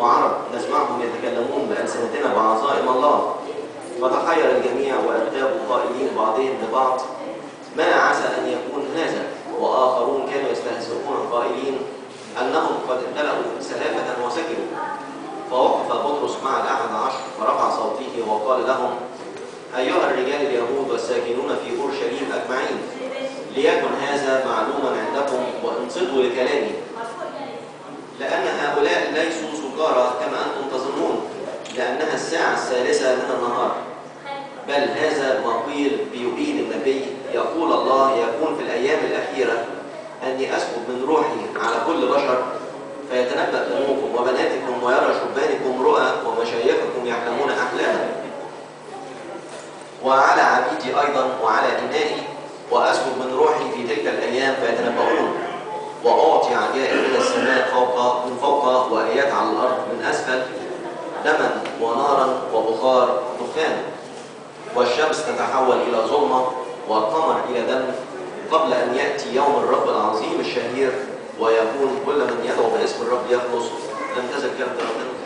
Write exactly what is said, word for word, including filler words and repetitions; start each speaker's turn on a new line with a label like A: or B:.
A: وعرب نسمعهم يتكلمون بألسنتنا بعظائم الله. فتخير الجميع وأجابوا قائلين بعضهم لبعض: ما عسى أن يكون هذا؟ وآخرون كانوا يستهزئون قائلين أنهم قد امتلأوا سلافة وسكروا. فوقف بطرس مع الأحد عشر فرفع صوته وقال لهم: أيها الرجال اليهود والساكنون في أورشليم أجمعين، ليكن هذا معلوما عندكم وانصتوا لكلامي، لأن هؤلاء ليسوا سكارى كما أنتم تظنون، لأنها الساعة الثالثة من النهار، بل هذا ما قيل بيقين النبي: يقول الله يكون في الأيام الأخيرة أني أسكب من روحي على كل بشر، فيتنبأ بنوكم وبناتكم ويرى شبانكم رؤى ومشايخكم يحلمون أحلاما، وعلى عبيدي أيضا وعلى إنائي، وأسكب من روحي في تلك الأيام فيتنبؤون، وأعطي عجائب من السماء فوق من فوق وآيات على الأرض من أسفل، دما ونارا وبخار دخان، والشمس تتحول إلى ظلمة والقمر إلى دم، قبل أن يأتي يوم الرب العظيم الشهير، ويكون كل من يدعو باسم الرب يخلص. لم تزل كلمة ربنا